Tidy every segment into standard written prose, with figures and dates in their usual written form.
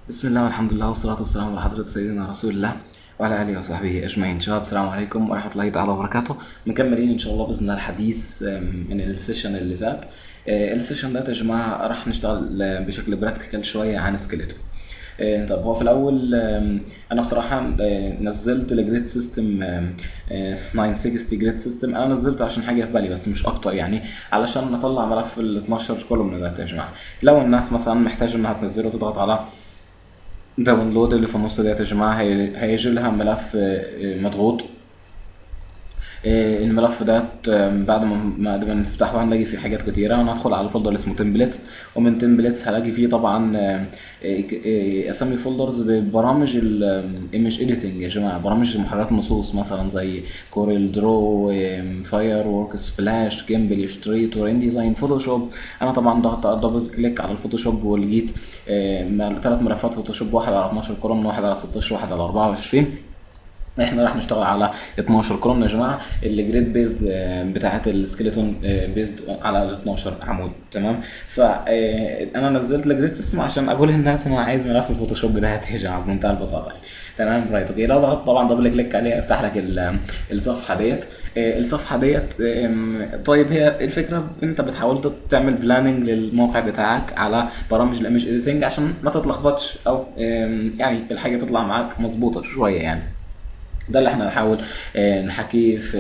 بسم الله والحمد لله والصلاة والسلام على حضرة سيدنا رسول الله وعلى آله وصحبه أجمعين. شباب السلام عليكم ورحمة الله تعالى وبركاته. مكملين إن شاء الله بإذن الله الحديث من السيشن اللي فات. السيشن ده يا جماعة راح نشتغل بشكل براكتيكال شوية عن سكيلتو. طب هو في الأول أنا بصراحة نزلت الجريد سيستم 960 جريد سيستم. أنا نزلته عشان حاجة في بالي بس مش أكتر، يعني علشان نطلع ملف ال 12 كولوم ده يا جماعة. لو الناس مثلا محتاجة إنها تنزله تضغط على داونلود اللي في النص ديت يا جماعه، هيجي لها ملف مضغوط. الملف ده بعد ما نفتحه هنلاقي فيه حاجات كتيره. انا هدخل على الفولدر اللي اسمه تمبلتس، ومن تمبلتس هلاقي فيه طبعا اسمي فولدرز ببرامج الايمج اديتنج يا جماعه، برامج محركات النصوص مثلا زي كوريل درو، فاير ووركس، فلاش، جيمبل، اشتريتور، ان ديزاين، فوتوشوب. انا طبعا ضغطت دبل كليك على الفوتوشوب ولقيت 3 ملفات فوتوشوب، واحد على 12 كولوم، واحد على 16، واحد على 24. احنا راح نشتغل على 12 كولوم يا جماعه. الجريد بيزد بتاعت السكيلتون بيزد على 12 عمود. تمام. فانا نزلت الجريد سيستم عشان اقول للناس ان انا عايز ملف الفوتوشوب ده يا جماعه بمنتهى البساطه. تمام رايت اوكي. لو ضغطت طبعا دبل كليك عليها افتح لك الصفحه ديت. الصفحه ديت طيب هي الفكره انت بتحاول تعمل بلاننج للموقع بتاعك على برامج الايمج اديتنج عشان ما تتلخبطش، او يعني الحاجه تطلع معاك مظبوطه شويه يعني. ده اللي احنا هنحاول نحكيه في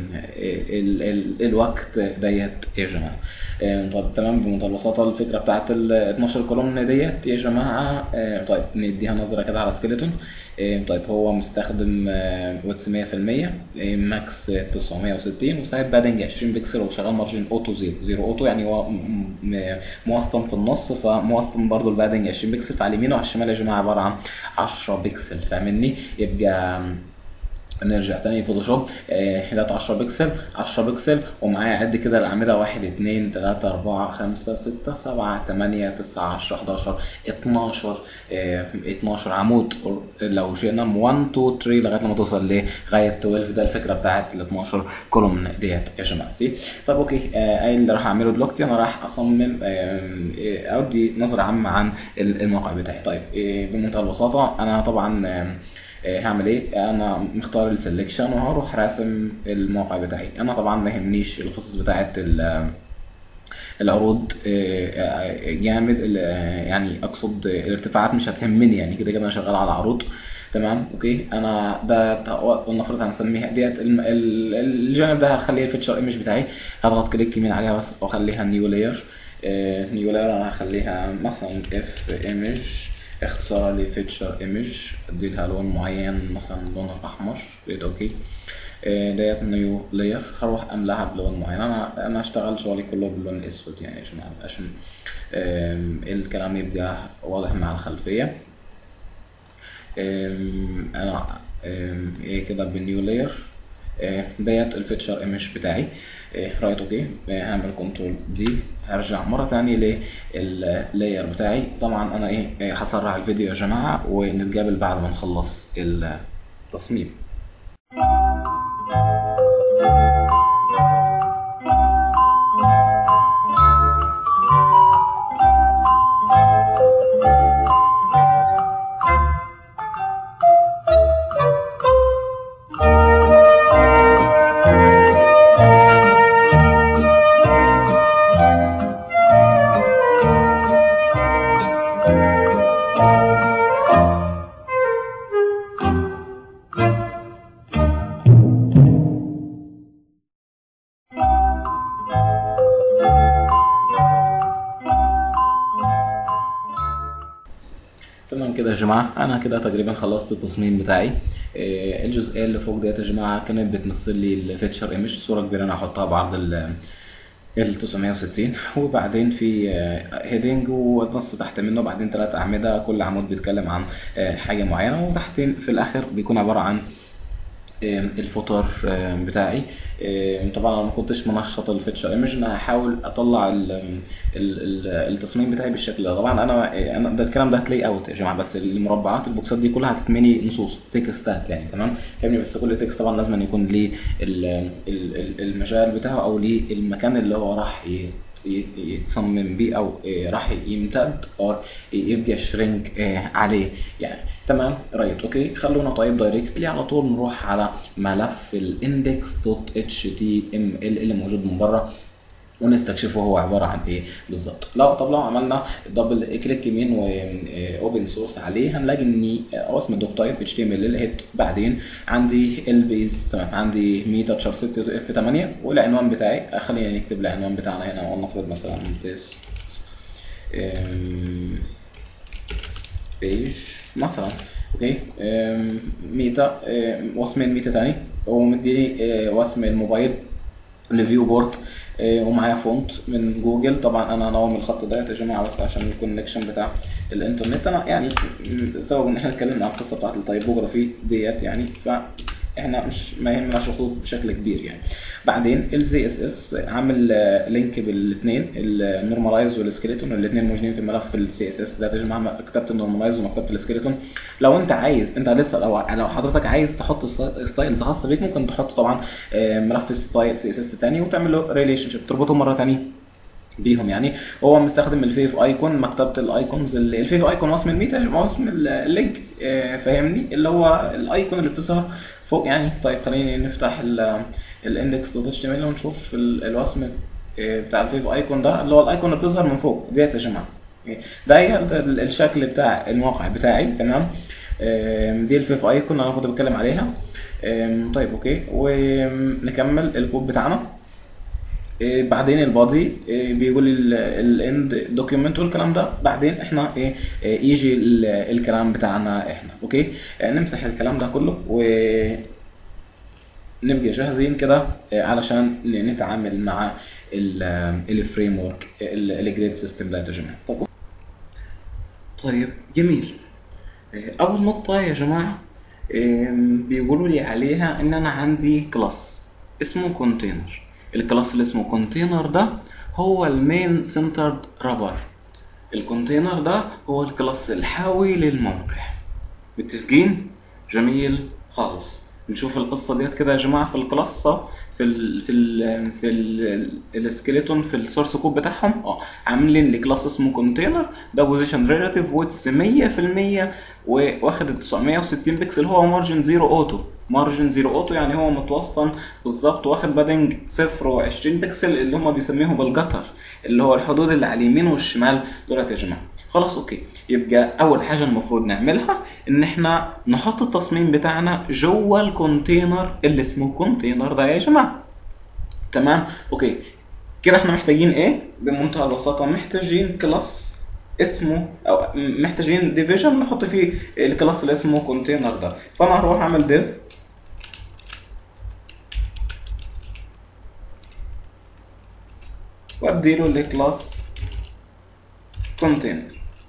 الوقت ديت يا جماعه. طب تمام. بمنتهى البساطه الفكره بتاعت ال 12 كولوم ديت يا جماعه. طيب نديها نظره كده على سكيلتون. طيب هو مستخدم ويتس 100%، ماكس 960، وسايد بادنج 20 بكسل، وشغال مارجن اوتو زيرو اوتو، يعني هو موسطن في النص، فموسطن برضو البادنج 20 بكسل. فعلى اليمين وعلى الشمال يا جماعه عباره عن 10 بكسل. فاهمني؟ يبقى نرجع تاني فوتوشوب. ده 10 بكسل 10 بكسل، ومعايا قد كده الاعمده 1 2 3 4 5 6 7 8 9 10 11 12 12 عمود. لو جينا من 1 2 3 لغايه لما توصل لغايه 12. ده الفكره بتاعت ال 12 كولوم ديت يا جماعه. سي طب اوكي. ايه اللي راح اعمله دلوقتي؟ انا راح اصمم اودي نظره عامه عن الموقع بتاعي. طيب بمنتهى البساطه انا طبعا هعمل ايه؟ انا مختار السلكشن وهروح راسم الموقع بتاعي. انا طبعا ما يهمنيش القصص بتاعت العروض جامد، يعني اقصد الارتفاعات مش هتهمني، يعني كده كده انا شغال على عروض. تمام اوكي. انا ده ولنفرض هنسميها ديت الجانب ده هخليه الفيتشر ايمج بتاعي. هضغط كليك يمين عليها بس واخليها نيو لاير. نيو لاير انا هخليها مثلا اف ايمج، اختصارها لفيتشر ايمج. اديلها لون معين مثلا لون الاحمر. اوكي. ديت نيو لاير. هروح املاها بلون معين. انا هشتغل شغلي كله باللون الاسود يعني عشان الكلام يبقى واضح مع الخلفيه. انا ايه كده بالنيو لاير. ديت الفيتشر ايمج بتاعي. رايت اوكي. هعمل كنترول دي. هرجع مره تانية لللاير بتاعي. طبعا انا هسرع الفيديو يا جماعه ونتقابل بعد ما نخلص التصميم. تمام كده يا جماعه. انا كده تقريبا خلصت التصميم بتاعي. الجزئيه اللي فوق ديت يا جماعه كانت بتمثل لي الفيتشر ايمج، صوره كبيره انا هحطها بعرض ال 960، وبعدين في هيدنج ونص تحت منه، وبعدين 3 اعمده كل عمود بيتكلم عن حاجه معينه، وتحتين في الاخر بيكون عباره عن الفوتر بتاعي. طبعا انا ما كنتش منشط الفيتشر ايمج، انا هحاول اطلع التصميم بتاعي بالشكل ده. طبعا انا ده الكلام ده هتلاقي اوت يا جماعه، بس المربعات البوكسات دي كلها هتتمني نصوص تكستات يعني، تمام فاهمني؟ بس كل تكست طبعا لازم يكون ليه المجال بتاعه او ليه المكان اللي هو راح يتصمم بيه او راح يمتد او يبقى شرينك عليه يعني. تمام رايت اوكي. خلونا طيب دايركتلي على طول نروح على ملف الاندكس دوت اتش تي ام ال اللي موجود من بره ونستكشفه هو عباره عن ايه بالظبط. لو عملنا دبل كليك يمين واوبن سورس عليه هنلاقي ان رسم الدوك تايب اتش تي ام ال الهيد، بعدين عندي البيز تمام، عندي ميتاتشر 6 اف 8 والعنوان بتاعي. خلينا نكتب العنوان بتاعنا هنا ولنفرض مثلا تيست بيج مثلا اوكي. ميتا واسم ميتا تاني، ومديني واسم الموبايل الفيو بورد، ومعايا فونت من جوجل. طبعا انا نوم الخط ده يا جماعه بس عشان الكونكشن بتاع الانترنت. انا يعني سبب ان احنا اتكلمنا عن القصه بتاعت التايبوجرافي ديت يعني، فاحنا مش ما يهمناش الخطوط بشكل كبير يعني. بعدين الزي اس اس عامل لينك بالاثنين النورماليز والسكيلتون، الاثنين موجودين في ملف السي اس اس ده يا جماعه، مكتبه النورماليز ومكتبه السكيلتون. لو انت عايز، انت لسه لو حضرتك عايز تحط ستايلز خاصه بيك ممكن تحط طبعا ملف ستايل سي اس اس ثاني وتعمل له ريليشن شيب تربطه مره ثانيه بيهم يعني. هو مستخدم الفيف ايكون، مكتبه الايكونز. الفيف ايكون واسم الميتا واسم اللينك فاهمني، اللي هو الايكون اللي بتظهر فوق يعني. طيب خليني نفتح الاندكس دوت اتش تي ام ال ونشوف الوسم بتاع الفيف ايكون ده، اللي هو الايكون اللي بتظهر من فوق ديت يا جماعه. ده هي الشكل بتاع الموقع بتاعي تمام. دي الفيف ايكون اللي انا كنت بتكلم عليها. طيب اوكي، ونكمل الكود بتاعنا. بعدين البادي بيقول الاند دوكيومنت والكلام ده. بعدين احنا يجي الكلام بتاعنا احنا اوكي. نمسح الكلام ده كله ونبقى جاهزين كده علشان نتعامل مع الفريم ورك الجريد سيستم ده يا جماعه. طيب جميل. اول نقطه يا جماعه بيقولوا لي عليها ان انا عندي كلاس اسمه كونتينر. الكلاس اللي اسمه كونتينر ده هو المين سنترد رابر. الكونتينر ده هو الكلاس الحاوي للموقع. متفقين؟ جميل خالص. نشوف القصه ديت كده يا جماعه في الكلاس في السكيلتون في السورس كود بتاعهم. عاملين لي كلاس اسمه كونتينر ده بوزيشن ريلاتيف ويتس 100% واخد 960 بكسل. هو مارجن زيرو اوتو، مارجن زيرو اوتو يعني هو متوسطن بالظبط، واخد بادنج 0 و20 بكسل اللي هم بيسميهم بالجتر، اللي هو الحدود اللي على اليمين والشمال دولت يا جماعه. خلاص اوكي. يبقى اول حاجه المفروض نعملها ان احنا نحط التصميم بتاعنا جوه الكونتينر اللي اسمه كونتينر ده يا جماعه. تمام اوكي. كده احنا محتاجين ايه بمنتهى البساطه؟ محتاجين كلاس اسمه او محتاجين ديفيجن نحط فيه الكلاس اللي اسمه كونتينر ده. فانا هروح اعمل ديف واديله الكلاس كونتينر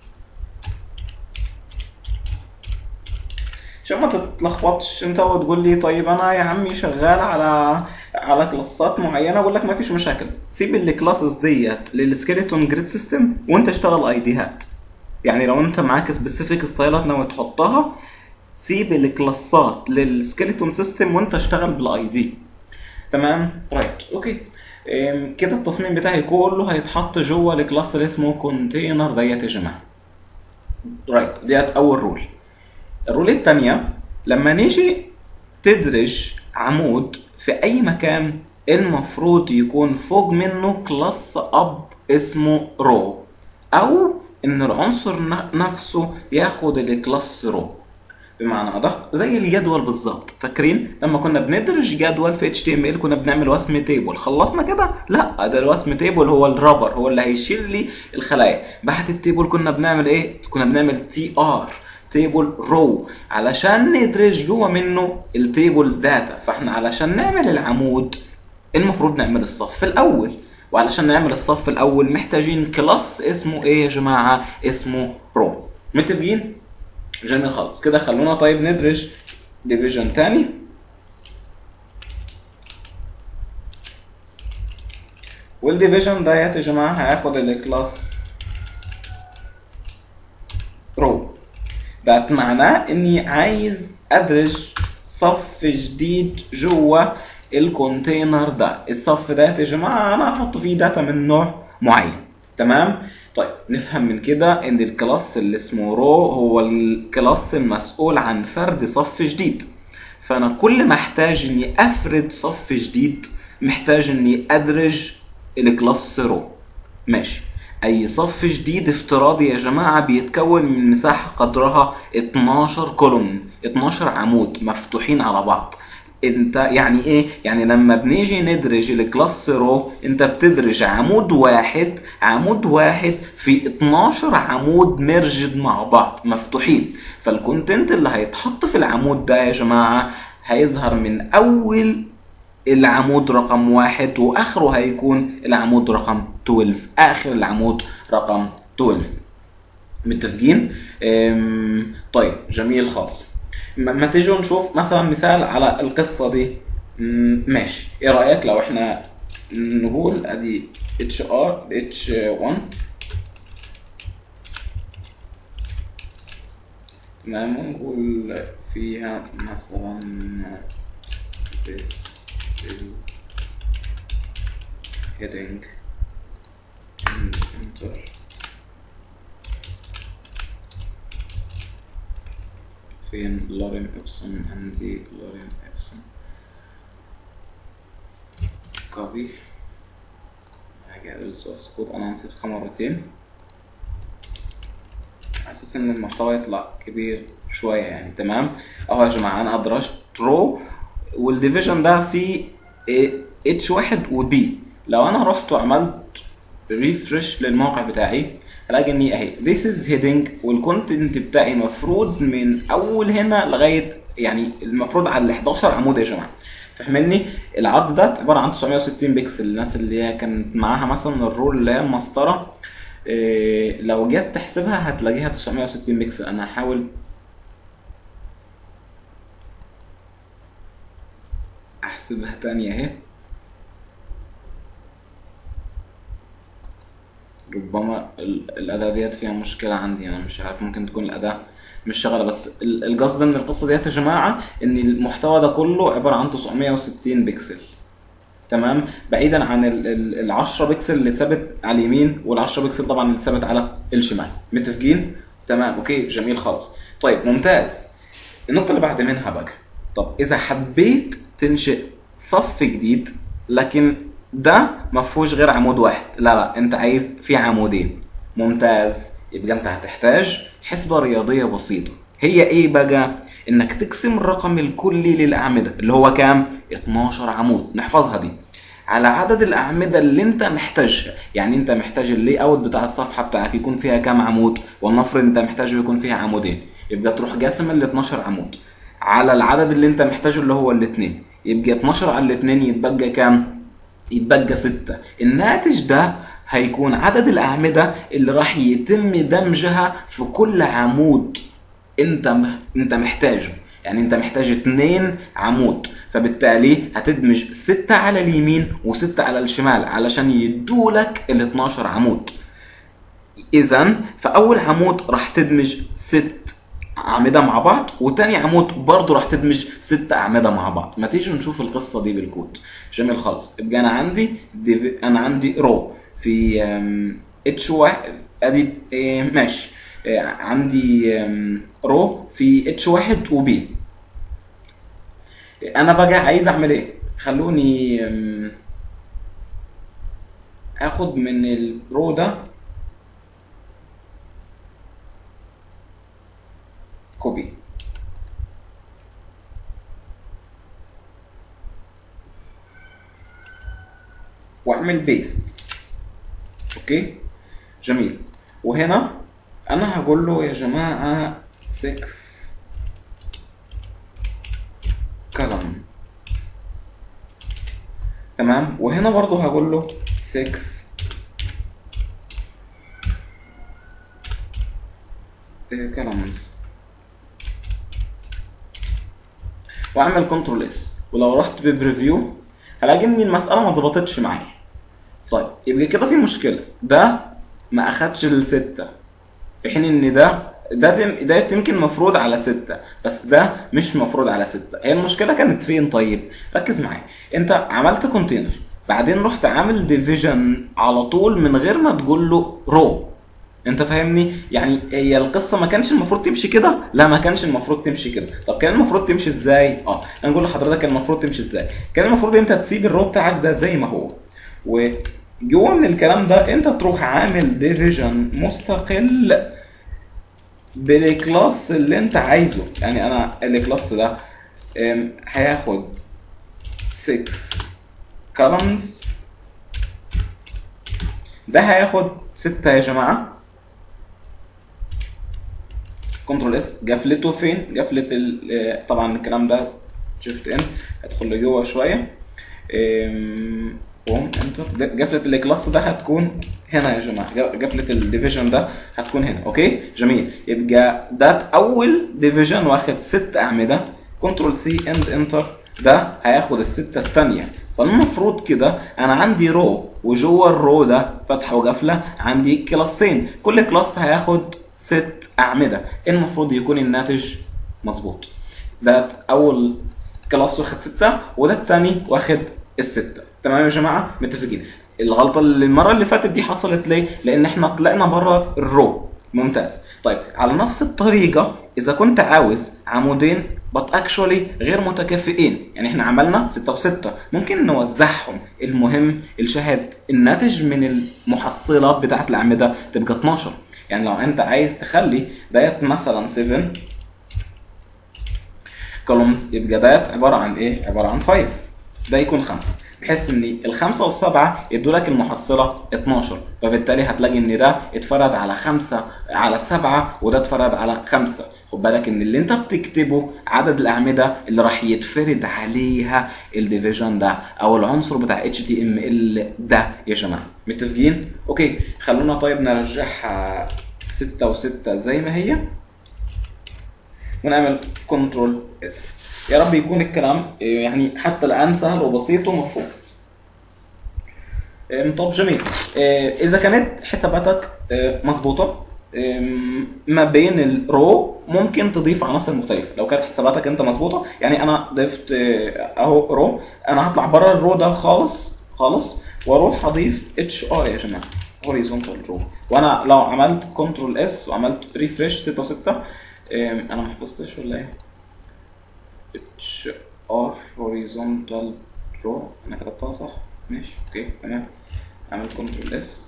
عشان ما تتلخبطش انت وتقول لي طيب انا يا عمي شغال على كلاسات معينه. اقول لك ما فيش مشاكل، سيب الكلاسز ديت للسكيلتون جريد سيستم وانت اشتغل ايديهات. يعني لو انت معاك سبيسيفيك ستايلات ناوي تحطها سيب الكلاسات للسكيلتون سيستم وانت اشتغل بالاي دي. تمام رايت اوكي. كده التصميم بتاعي كله هيتحط جوه الكلاس اللي اسمه كونتينر ديت يا جماعه. رايت ديت اول رول. الرول الثانيه لما نيجي تدرج عمود في اي مكان المفروض يكون فوق منه كلاس اب اسمه رو، او ان العنصر نفسه ياخد الكلاس رو. بمعنى ده زي الجدول بالظبط. فاكرين لما كنا بندرج جدول في HTML كنا بنعمل وسم تيبل؟ خلصنا كده؟ لا، ده الوسم تيبل هو الرابر، هو اللي هيشيل لي الخلايا. بعد التيبل كنا بنعمل ايه؟ كنا بنعمل TR تيبل رو علشان ندرج جوه منه التيبل داتا. فاحنا علشان نعمل العمود المفروض نعمل الصف الاول، وعلشان نعمل الصف الاول محتاجين كلاس اسمه ايه يا جماعه؟ اسمه رو. متفقين؟ جميل خالص كده. خلونا طيب ندرج ديفيجن تاني والديفيجن ديت يا جماعه هاخد الكلاس رو. ده معناه اني عايز ادرج صف جديد جوه الكونتينر ده. الصف ده يا جماعه انا هحط فيه داتا من نوع معين. تمام. طيب نفهم من كده ان الكلاس اللي اسمه رو هو الكلاس المسؤول عن فرد صف جديد. فانا كل ما احتاج اني افرد صف جديد محتاج اني ادرج الكلاس رو. ماشي. اي صف جديد افتراضي يا جماعه بيتكون من مساحه قدرها 12 كولوم، 12 عمود مفتوحين على بعض. انت يعني ايه؟ يعني لما بنيجي ندرج الكلاس رو انت بتدرج عمود واحد، عمود واحد في 12 عمود ميرجد مع بعض مفتوحين. فالكونتنت اللي هيتحط في العمود ده يا جماعه هيظهر من اول العمود رقم 1 واخره هيكون العمود رقم 12، اخر العمود رقم 12. متفقين؟ طيب جميل خالص. ما تيجوا نشوف مثلا مثال على القصه دي. ماشي. ايه رايك لو احنا نقول ادي H1 تمام، ونقول فيها مثلا this is heading and enter. فين لورين ابسون؟ عندي لورين ابسون. كوبي. هاجي على السورس كود، انا نسيتها مرتين على اساس ان المحتوى يطلع كبير شويه يعني. تمام. اهو يا جماعه انا ادرجت رو والديفيجن ده فيه H1 و B. لو انا رحت وعملت ريفرش للموقع بتاعي هلاقي اني اهي this is heading والكونتنت بتاعي مفروض من اول هنا لغايه يعني المفروض على ال 11 عمود يا جماعه. فاهمني؟ العرض ده عباره عن 960 بكسل. الناس اللي هي كانت معاها مثلا الرول اللي هي المسطره لو جيت تحسبها هتلاقيها 960 بكسل. انا هحاول احسبها تاني اهي. ربما الاداة ديت فيها مشكلة عندي، انا مش عارف، ممكن تكون الاداة مش شغالة. بس القصد من القصة ديت يا جماعة ان المحتوى ده كله عبارة عن 960 بكسل. تمام. بعيدا عن ال 10 بكسل اللي اتثبت على اليمين وال 10 بكسل طبعا اللي اتثبت على الشمال. متفقين؟ تمام. اوكي جميل خالص. طيب ممتاز. النقطة اللي بعد منها بقى، طب اذا حبيت تنشئ صف جديد لكن ده ما فيهوش غير عمود واحد، لا انت عايز فيه عمودين. ممتاز. يبقى انت هتحتاج حسبة رياضية بسيطة. هي ايه بقى؟ انك تقسم الرقم الكلي للاعمدة اللي هو كام؟ 12 عمود. نحفظها دي على عدد الاعمدة اللي انت محتاجها. يعني انت محتاج اللي اوت بتاع الصفحة بتاعك يكون فيها كام عمود؟ ولنفرض انت محتاج يكون فيها عمودين، يبقى تروح قاسم ال 12 عمود على العدد اللي انت محتاجه اللي هو الاثنين. يبقى 12 على الاثنين يتبقى كام؟ يتبقى 6. الناتج ده هيكون عدد الأعمدة اللي راح يتم دمجها في كل عمود انت محتاجه. يعني انت محتاج 2 عمود، فبالتالي هتدمج 6 على اليمين و6 على الشمال علشان يدولك ال 12 عمود. اذا فاول عمود راح تدمج 6 أعمدة مع بعض، وتاني عمود برضه راح تدمج 6 أعمدة مع بعض. ما تيجي نشوف القصة دي بالكود. جميل خالص. يبقى أنا عندي رو في H1 أدي ماشي. عندي رو في H1 و B. أنا بقى عايز أعمل إيه؟ خلوني آخد من الرو ده كوبي واعمل بيست. اوكي جميل. وهنا انا هقول له يا جماعه 6 كلام. تمام. وهنا برضو هقول له 6 كلامز واعمل كنترول اس. ولو رحت ببريفيو هلاقي ان المساله ما اتظبطتش معايا. طيب يبقى كده في مشكله، ده ما اخدش ال6 في حين ان ده يمكن مفروض على 6 بس ده مش مفروض على 6. هي المشكله كانت فين؟ طيب ركز معايا، انت عملت كونتينر بعدين رحت عامل ديفيجن على طول من غير ما تقول له رو. انت فاهمني؟ يعني هي القصه ما كانش المفروض تمشي كده، لا ما كانش المفروض تمشي كده. طب كان المفروض تمشي ازاي؟ انا اقول لحضرتك كان المفروض تمشي ازاي. كان المفروض انت تسيب الرو بتاعك ده زي ما هو، وجوه من الكلام ده انت تروح عامل ديفيجن مستقل بالكلاس اللي انت عايزه. يعني انا الكلاس ده هياخد 6 columns، ده هياخد 6 يا جماعه. كنترول اس، قفلته فين؟ قفله طبعا الكلام ده شيفت ان هدخل لجوه شويه، انتر. قفله الكلاس ده هتكون هنا يا جماعه، قفله الديفيجن ده هتكون هنا. اوكي جميل. يبقى ده اول ديفيجن واخد 6 اعمده، كنترول سي اند انتر، ده هياخد ال6 الثانيه. فالمفروض كده انا عندي رو، وجوه الرو ده فتحه وقفله عندي كلاسين، كل كلاس هياخد 6 اعمده. المفروض يكون الناتج مظبوط. ده اول كلاس واخد 6 وده الثاني واخد ال6. تمام يا جماعه؟ متفقين. الغلطه اللي المره اللي فاتت دي حصلت ليه؟ لان احنا طلعنا بره الرو. ممتاز. طيب على نفس الطريقه اذا كنت عاوز عمودين but actually غير متكافئين، يعني احنا عملنا 6 و6 ممكن نوزعهم. المهم الشاهد الناتج من المحصله بتاعت الاعمده تبقى 12. يعني لو انت عايز تخلي ديت مثلا 7 columns يبقى ديت عباره عن ايه؟ عباره عن 5، ده يكون 5، بحيث ان ال5 وال7 يدوا لك المحصله 12. فبالتالي هتلاقي ان ده اتفرد على 5 على 7 وده اتفرد على 5. خد بالك ان اللي انت بتكتبه عدد الاعمده اللي راح يتفرد عليها الديفيجن ده او العنصر بتاع HTML ده يا جماعه. متفقين؟ اوكي خلونا طيب نرجعها 6 و6 زي ما هي ونعمل كنترول اس. يا رب يكون الكلام يعني حتى الان سهل وبسيط ومفهوم. طب جميل. اذا كانت حساباتك مظبوطه ما بين الرو ممكن تضيف عناصر مختلفه. لو كانت حساباتك انت مظبوطه، يعني انا ضفت اهو رو، انا هطلع بره الرو ده خالص واروح اضيف اتش ار يا جماعه، هوريزونتال رو. وانا لو عملت كنترول اس وعملت ريفريش 6 و6 انا ما حفظتش ولا ايه؟ اتش ار هوريزونتال رو انا كتبتها صح؟ ماشي اوكي تمام. عملت كنترول اس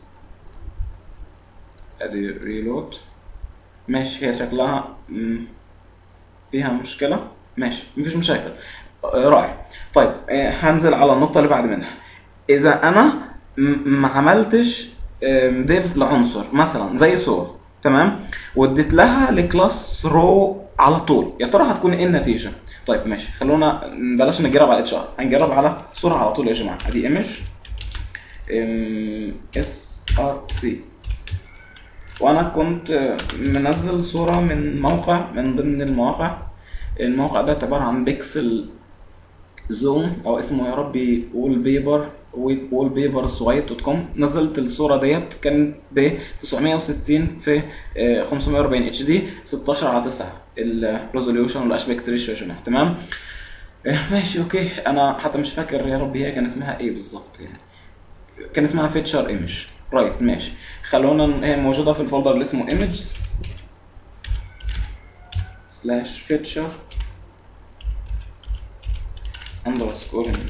ادي ريلود. ماشي هي شكلها فيها مشكله، ماشي مفيش مشاكل، رائع. طيب هنزل على النقطه اللي بعد منها. اذا انا ما عملتش ديف لعنصر مثلا زي صور، تمام، واديت لها لكلاس رو على طول، يا ترى هتكون ايه النتيجه؟ طيب ماشي خلونا بلاش نجرب على اتش ار، هنجرب على صوره على طول يا جماعه. ادي ايمج اس ار سي، وانا كنت منزل صوره من موقع من ضمن المواقع. الموقع ده عباره عن بيكسل زوم او اسمه يا ربي وول بيبر الصغير دوت كوم. نزلت الصوره ديت كان ب 960 في 540 اتش دي 16:9 الريزوليوشن والاشبكت ريشيو يا جماعه. تمام ماشي اوكي. انا حتى مش فاكر يا ربي هي كان اسمها ايه بالظبط، يعني كان اسمها فيتشر ايمج رايت. ماشي خلونا، هي موجوده في الفولدر اللي اسمه ايمجز سلاش فيتشر اندرسكور ايمج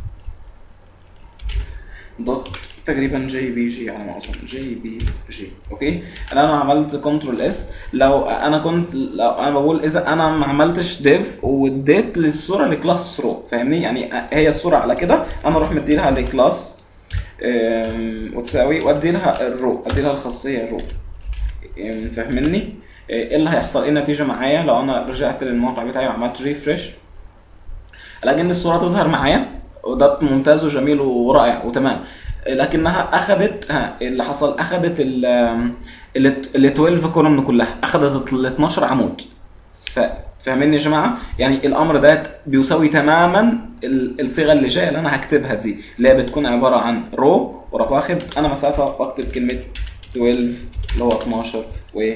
دوت تقريبا جي بي جي على ما اظن، جي بي جي. اوكي انا عملت كنترول اس. لو انا بقول اذا انا ما عملتش ديف واديت للصوره لكلاس رو، فاهمني؟ يعني هي الصوره على كده انا اروح مدي لها لكلاس وتساوي وادي لها الرو، ادي لها الخاصيه الرو. فاهمني؟ ايه اللي هيحصل؟ ايه النتيجه معايا لو انا رجعت للموقع بتاعي وعملت ريفريش؟ الاقي ان الصوره تظهر معايا وده ممتاز وجميل ورائع وتمام، لكنها اخذت اللي حصل اخذت ال 12 كولوم كلها، اخذت ال 12 عمود. فاهميني يا جماعه؟ يعني الامر ده بيساوي تماما الصيغه اللي جايه اللي انا هكتبها دي اللي هي بتكون عباره عن رو، وراح واخد انا مسافه واكتب كلمه 12 اللي هو 12 و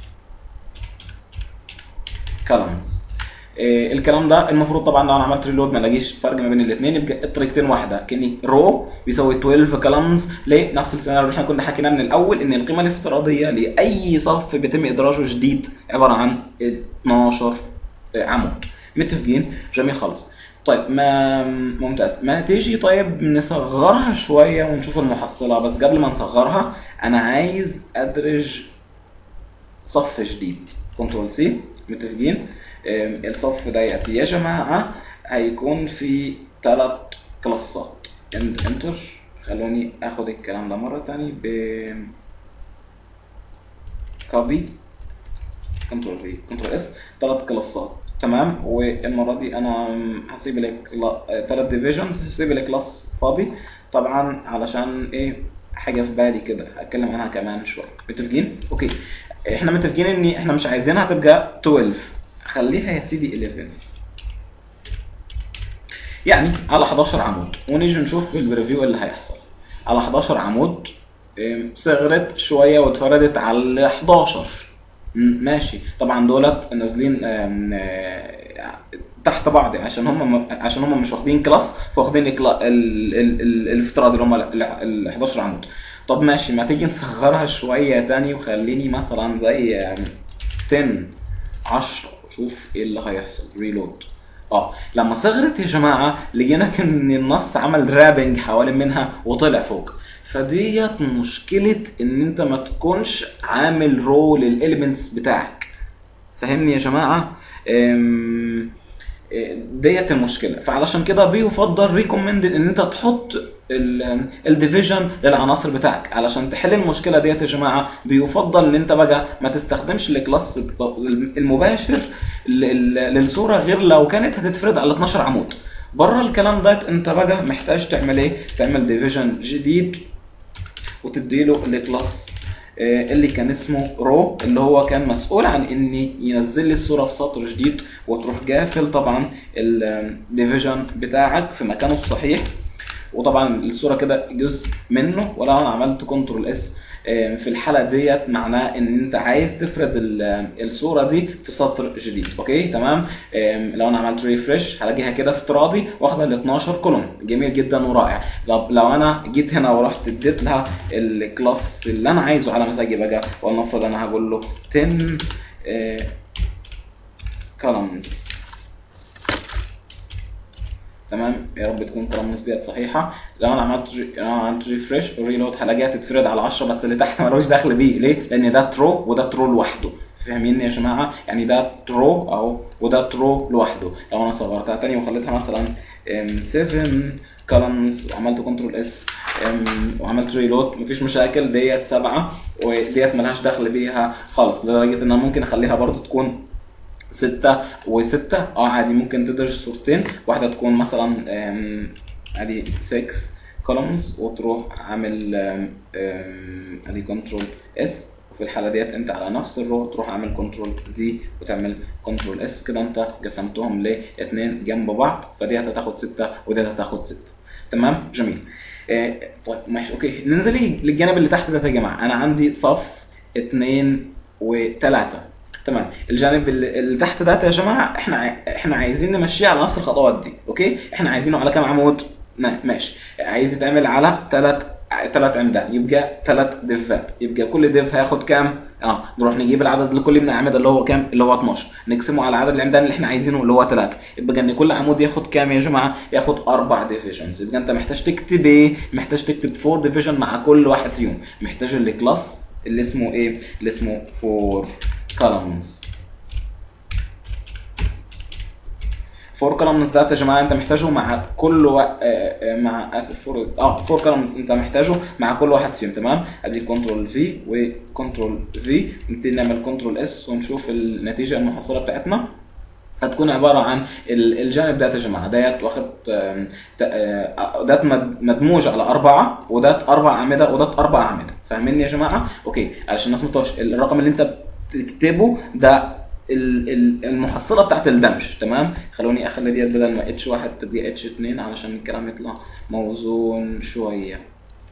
كولمز. الكلام ده المفروض طبعا لو انا عملت ريلود ما الاقيش فرق ما بين الاثنين، يبقى الطريقتين واحده، كاني رو بيساوي 12 كولمز. ليه؟ نفس السيناريو اللي احنا كنا حكيناه من الاول، ان القيمه الافتراضيه لاي صف بيتم ادراجه جديد عباره عن 12 عمود. متفقين؟ جميل خالص. طيب ما ممتاز، ما تيجي طيب نصغرها شويه ونشوف المحصله. بس قبل ما نصغرها انا عايز ادرج صف جديد. كنترول سي. متفقين؟ الصف ده يا جماعه هيكون في 3 كلاسات. انتر. خلوني اخد الكلام ده مره تاني ب كوبي كنترول في كنترول اس. 3 كلاسات. تمام. والمره دي انا هسيب لك 3 ديفيجنز، هسيب لك كلاس فاضي طبعا علشان ايه حاجه في بالي كده هتكلم عنها كمان شويه. متفقين؟ اوكي. احنا متفقين ان احنا مش عايزينها تبقى 12، خليها يا سيدي 11 يعني على 11 عمود. ونيجي نشوف بالريفيو اللي هيحصل. على 11 عمود صغرت شويه واتفردت على 11. ماشي. طبعا دولت نازلين تحت بعض عشان هم مش واخدين كلاس، فواخدين الافتراض اللي هم ال 11 عمود. طب ماشي، ما تيجي نصغرها شويه تاني وخليني مثلا زي 10 10 وشوف ايه اللي هيحصل. ريلود. لما صغرت يا جماعه لقينا ان النص عمل رابنج حوالين منها وطلع فوق. فديت مشكله ان انت ما تكونش عامل رو للاليمنتس بتاعك. فهمني يا جماعه؟ ديت المشكله. فعلشان كده بيفضل ريكومندد ان انت تحط الديفيجن للعناصر بتاعك. علشان تحل المشكله ديت يا جماعه بيفضل ان انت بقى ما تستخدمش الكلاس المباشر للصوره غير لو كانت هتتفرد على 12 عمود. بره الكلام ده انت بقى محتاج تعمل ايه؟ تعمل ديفيجن جديد وتديله الكلاس اللي كان اسمه رو، اللي هو كان مسؤول عن ان ينزل لي الصوره في سطر جديد، وتروح قافل طبعا الديفيجن بتاعك في مكانه الصحيح. وطبعا الصوره كده جزء منه. ولو انا عملت كنترول اس في الحاله ديت معناه ان انت عايز تفرد الصوره دي في سطر جديد. اوكي تمام. لو انا عملت ريفرش هلاقيها كده افتراضي واخده ال 12 كولوم. جميل جدا ورائع. لو انا جيت هنا ورحت اديت لها الكلاس اللي انا عايزه على مزاجي بقى، ولنفرض انا هقول له 10 كولومز. تمام. يا رب تكون كولومز ديت صحيحه. لو انا عملت ريفرش وريلود هلاقيها تتفرد على 10، بس اللي تحت مالوش دخل بيه. ليه؟ لان ده ترو وده ترو لوحده. فاهمين يا جماعه؟ يعني ده ترو اهو وده ترو لوحده. لو انا صغرتها تاني وخليتها مثلا 7 كولومز وعملت كنترول اس وعملت ريلود مفيش مشاكل. ديت 7 وديت ملهاش دخل بيها خالص، لدرجه ان انا ممكن اخليها برضو تكون 6 و6. عادي ممكن تدرج صورتين، واحده تكون مثلا ادي 6 كولومز وتروح عامل ادي كنترول اس. وفي الحاله ديت انت على نفس الرو تروح عامل كنترول دي وتعمل كنترول اس. كده انت قسمتهم لاثنين جنب بعض، فدي هتاخد 6 ودي هتاخد 6. تمام. جميل. طيب ماشي. اوكي ننزل للجانب اللي تحت ده يا جماعه. انا عندي صف 2 و3. تمام. الجانب اللي تحت ده يا جماعه احنا عايزين نمشيه على نفس الخطوات دي. اوكي احنا عايزينه على كام عمود؟ ماشي. عايز يتعمل على 3 عمدان، يبقى 3 ديفات. يبقى كل ديف هياخد كام؟ نروح نجيب العدد لكل من الاعمده اللي هو كام؟ اللي هو 12، نقسمه على عدد العمدان اللي احنا عايزينه اللي هو 3. يبقى ان كل عمود ياخد كام يا جماعه؟ ياخد 4 ديفيجنز. يبقى انت محتاج تكتب ايه؟ محتاج تكتب 4 ديفيجن مع كل واحد فيهم. محتاج الكلاس اللي اسمه ايه؟ اللي اسمه 4 كولومز. 4 كولومز ده يا جماعه انت محتاجه مع كل مع 4 كولومز انت محتاجه مع كل واحد فيهم. تمام. ادي كنترول في وكنترول في. نبتدي نعمل كنترول اس ونشوف النتيجه المحصله بتاعتنا. هتكون عباره عن الجانب ده يا جماعه ديت واخد ده مدموج على 4 وده 4 اعمده وده 4 اعمده. فاهمين يا جماعه؟ اوكي علشان الناس ما تتوهش الرقم اللي انت بتكتبه ده المحصله بتاعت الدمج. تمام، خلوني اخلي ديت بدل ما اتش 1 تبقى اتش 2 علشان الكلام يطلع موزون شويه.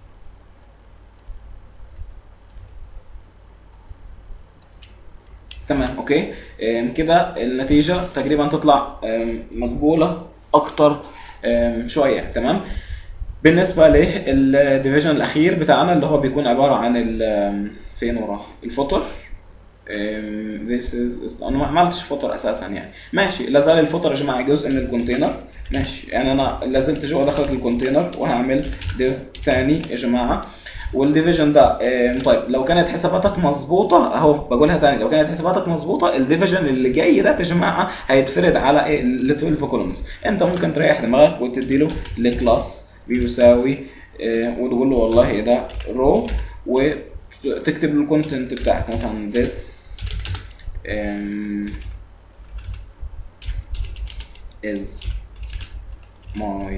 تمام اوكي. كده النتيجه تقريبا تطلع مقبوله اكتر شويه. تمام، بالنسبه للديفيجن الاخير بتاعنا اللي هو بيكون عباره عن فين وراه الفوتر. this is انا ما عملتش فوتر اساسا يعني. ماشي، لا زال الفوتر يا جماعه جزء من الكونتينر. ماشي، يعني انا لا زلت جوه دخلت الكونتينر وهعمل ديف تاني يا جماعه. والديفيجن ده طيب لو كانت حساباتك مظبوطه اهو بقولها تاني، لو كانت حساباتك مظبوطه الديفيجن اللي جاي ده يا جماعه هيتفرد على ايه ال 12 كولومز. انت ممكن تريح دماغك وتدي له لكلاس بيساوي وتقول له والله ده رو، وتكتب له الكونتنت بتاعك مثلا this is my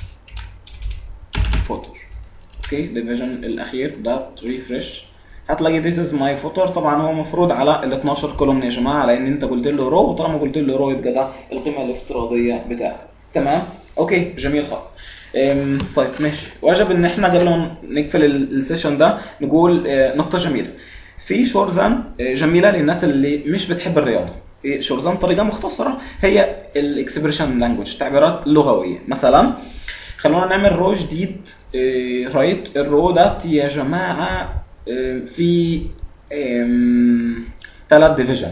footer. اوكي، ديفيجن الاخير ده ريفرش هتلاقي this is my footer. طبعا هو مفروض على ال 12 كولوم يا جماعه لان انت قلت له رو، وطالما قلت له رو يبقى ده القيمه الافتراضيه بتاعته. تمام اوكي، جميل خالص. طيب ماشي، واجب ان احنا قبل ما نقفل السيشن ده نقول نقطه جميله. في شورزان جميله للناس اللي مش بتحب الرياضه. شورزان طريقه مختصره هي الاكسبريشن لانجوج، تعبيرات لغويه. مثلا خلونا نعمل رو جديد رايت. الرو ده يا جماعه في 3 ديفيجن.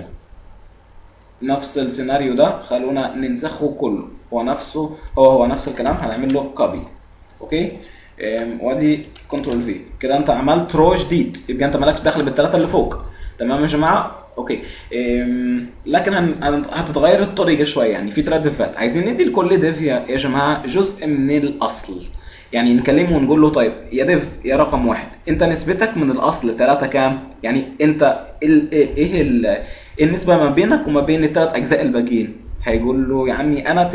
نفس السيناريو ده خلونا ننسخه كله، هو نفسه هو نفس الكلام، هنعمل له كوبي. اوكي، وادي كنترول في كده انت عملت رو جديد، يبقى انت مالكش دخل بالثلاثه اللي فوق. تمام يا جماعه اوكي. لكن هتتغير الطريقه شويه، يعني في 3 ديفات عايزين ندي لكل ديف يا جماعه جزء من الاصل. يعني نكلمه ونقول له طيب يا ديف يا رقم 1 انت نسبتك من الاصل 3 كام؟ يعني انت ايه النسبه ما بينك وما بين ال3 اجزاء الباقيين؟ هيقول له يعني انا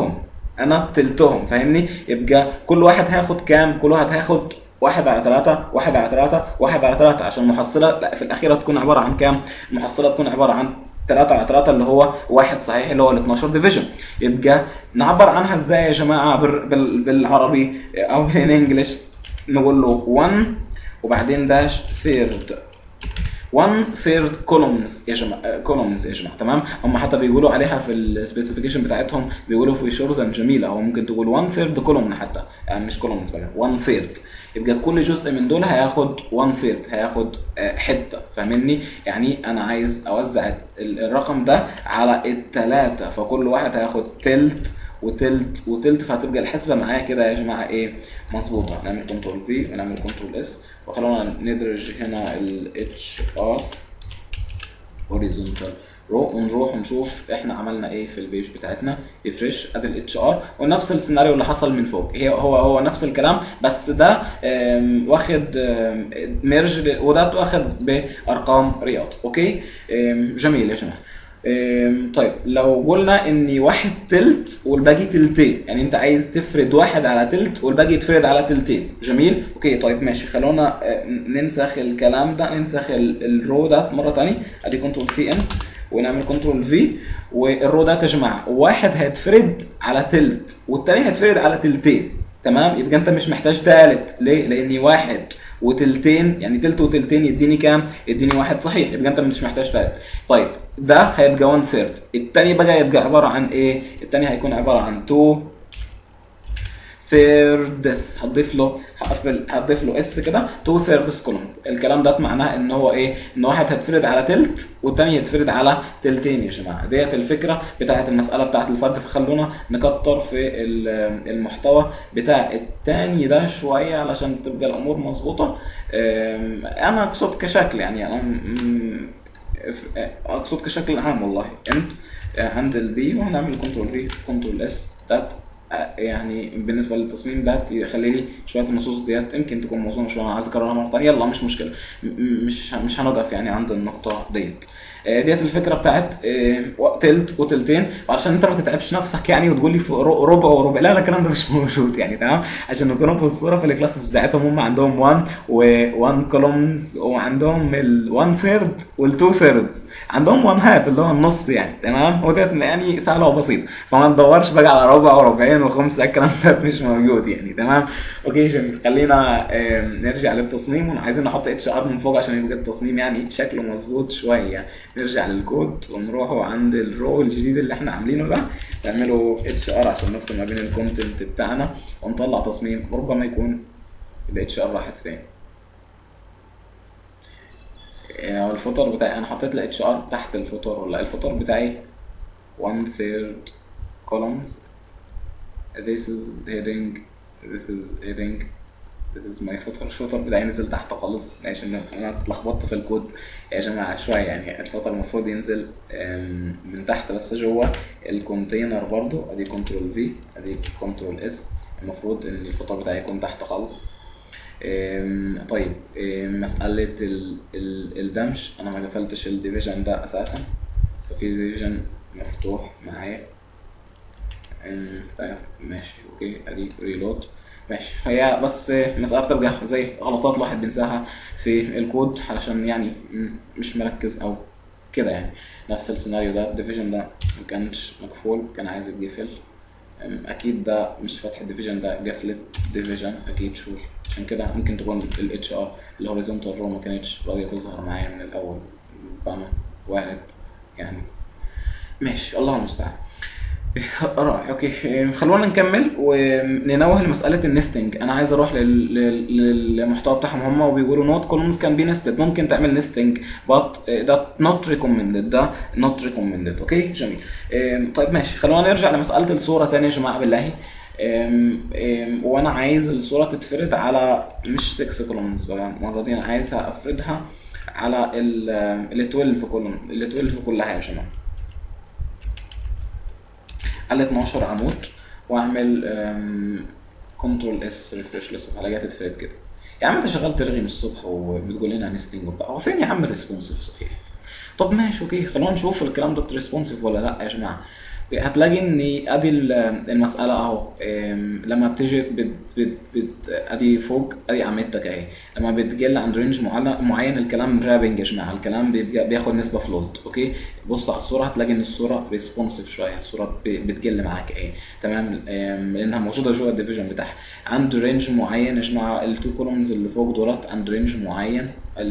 تلتهم فاهمني؟ يبقى كل واحد هياخد كام؟ كل واحد هياخد 1/3 1/3 1/3 عشان المحصله لا في الاخيره تكون عباره عن كام؟ المحصله تكون عباره عن 3/3 اللي هو 1 صحيح اللي هو ال 12 ديفيجن. يبقى نعبر عنها ازاي يا جماعه بالعربي او بالانجلش؟ نقول له 1 وبعدين داش ثيرد 1/3 كولومز يا جماعه. تمام، هم حتى بيقولوا عليها في السبيسيفيكيشن بتاعتهم بيقولوا في شورزن جميله، هو ممكن تقول 1/3 كولوم حتى، يعني مش كولومز بقى 1/3. يبقى كل جزء من دول هياخد 1/3، هياخد حته. فاهمني؟ يعني انا عايز اوزع الرقم ده على ال3، فكل واحد هياخد تلت وتلت فهتبقى الحسبه معايا كده يا جماعه ايه مظبوطه. نعمل كنترول في ونعمل كنترول اس وخلونا ندرج هنا الاتش ار هوريزونتال رو ونروح نشوف احنا عملنا ايه في البيج بتاعتنا. ريفرش ادي الاتش ار ونفس السيناريو اللي حصل من فوق، هو نفس الكلام، بس ده واخد ميرج وده واخد بارقام رياض. اوكي جميل يا جماعه. طيب لو قلنا ان 1 تلت والباقي تلتين، يعني انت عايز تفرد 1 على تلت والباقي يتفرد على تلتين. جميل اوكي. طيب ماشي، خلونا ننسخ الكلام ده، ننسخ الرو ده مره ثانيه. ادي كنترول سي ان ونعمل كنترول في، والرو ده يا جماعه 1 هيتفرد على تلت والثاني هيتفرد على تلتين. تمام، يبقى انت مش محتاج ثالث. ليه؟ لاني 1 وتلتين يعني تلت وتلتين يديني كام؟ يديني 1 صحيح، يبقى انت مش محتاج ثالث. طيب ده هيبقى 1/3. الثاني بقى يبقى عباره عن ايه؟ الثاني هيكون عباره عن 2/3. هتضيف له اس كده 2/3 كولوم. الكلام ده معناه ان هو ايه؟ ان واحد هيتفرد على تلت والثاني هيتفرد على تلتين يا جماعه. ديت الفكره بتاعه المساله بتاعه الفرد. فخلونا نكتر في المحتوى بتاع الثاني ده شويه علشان تبقى الامور مظبوطه. انا اقصد كشكل، يعني انا اقصد كشكل عام والله. انت هاندل بي وهنعمل كنترول في كنترول اس ذات يعني بالنسبه للتصميم ده يخلي لي شويه النصوص ديت يمكن تكون موزونه شويه، انا عايز اكررها مره ثانيه، يلا مش مشكله، مش هنقف يعني عند النقطه ديت. ديت الفكره بتاعت تلت وتلتين، وعشان انت ما تتعبش نفسك يعني وتقول لي ربع وربع، لا الكلام ده مش موجود يعني، تمام؟ عشان نكون في الصوره في الكلاسز بتاعتهم هم عندهم 1 و1 كولومز، وعندهم ال1 ثيرد وال2 ثيردز، عندهم 1 هاف اللي هو النص يعني، تمام؟ وديت يعني سهله وبسيطه، فما تدورش بقى على ربع وربعين وخمسه، الكلام ده مش موجود يعني، تمام؟ اوكي جميل، خلينا نرجع للتصميم، وعايزين نحط اتش ار من فوق عشان يبقى التصميم يعني شكله مظبوط شويه. نرجع للكود ونروحوا عند الرو الجديد اللي احنا عاملينه ده، نعمله اتش ار عشان نفصل ما بين الكونتنت بتاعنا ونطلع تصميم. ربما يكون الاتش ار راحت فين؟ الفوتر بتاعي انا حطيت الاتش ار تحت الفوتر، ولا الفوتر بتاعي 1 third columns، this is heading، this is heading، this is my footer. الفوتر بتاعي نزل تحت خالص، عشان انا اتلخبطت في الكود يا جماعه شويه يعني. الفوتر المفروض ينزل من تحت بس جوه الكونتينر برضو، ادي كنترول في ادي كنترول اس، المفروض ان الفوتر بتاعي يكون تحت خالص. طيب مسألة الدمج، انا ما قفلتش الديفيجن ده اساسا، ففي ديفيجن مفتوح معايا. طيب ماشي اوكي، ادي ريلود ماشي. هي بس مسألة بترجع زي غلطات الواحد بينساها في الكود علشان يعني مش مركز او كده يعني. نفس السيناريو ده، الديفيجن ده ما كانش مقفول، كان عايز يتقفل، اكيد ده مش فتح الديفيجن، ده قفلت ديفيجن اكيد شور، عشان كده ممكن تكون الاتش ار الهوريزونتال رو ما كانتش راضيه تظهر معايا من الاول، فاهمه؟ وارد يعني. ماشي الله المستعان. رائع اوكي، خلونا نكمل وننوه لمساله النستنج. انا عايز اروح للمحتوى بتاعهم هم، وبيقولوا نوت كولومز كان بي نستد، ممكن تعمل نستنج بات ده نوت ريكومندد، ده نوت ريكومندد. اوكي جميل. طيب ماشي، خلونا نرجع لمساله الصوره تاني يا جماعه بالله. وانا عايز الصوره تتفرد على مش 6 كولومز بقى المره دي، انا عايزها افردها على ال 12 كولوم، ال 12 كلها يا جماعه، على 12 عمود، واعمل كنترول اس ريفرش لسه على جات تتفرد كده. يا عم انت شغال ترغي من الصبح وبتقول لنا نستنج وبتاع، هو فين يا عم الريسبونسيف صحيح؟ طب ماشي اوكي، خلونا نشوف الكلام ده ريسبونسيف ولا لا يا جماعه. هتلاقي ان ادي المساله اهو، لما بتيجي ادي فوق ادي عملتك اهي، لما بتجل عند رينج معين الكلام رابنج يا جماعه، الكلام بياخد نسبه فلوت. اوكي بص على الصوره هتلاقي ان الصوره ريسبونسيف شويه، الصوره بتجل معاك اهي، تمام؟ لانها موجوده جوه الديفيجن بتاعها عند رينج معين يا جماعه. التو كولومز اللي فوق دولت عند رينج معين،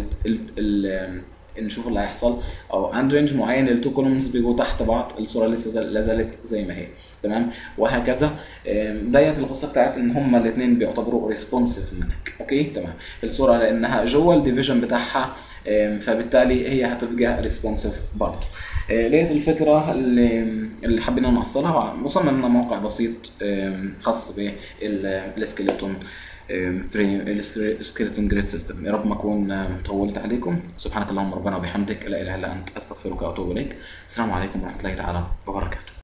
نشوف اللي هيحصل، او عند رينج معين التو كولومز بيجوا تحت بعض، الصوره لسه لا زالت زي ما هي، تمام؟ وهكذا. ديت القصه بتاعت ان هما الاثنين بيعتبروا ريسبونسيف منك. اوكي تمام، الصوره لانها جوه الديفيجن بتاعها فبالتالي هي هتبقى ريسبونسيف برضه. لقيت الفكره اللي حابين نوصلها، وصلنا لنا موقع بسيط خاص بالسكيلتون السكيلتون جريد سيستم. يا رب ما اكون طولت عليكم. سبحانك اللهم ربنا وبحمدك، لا اله الا انت، استغفرك واتوب اليك. السلام عليكم ورحمه الله تعالى وبركاته.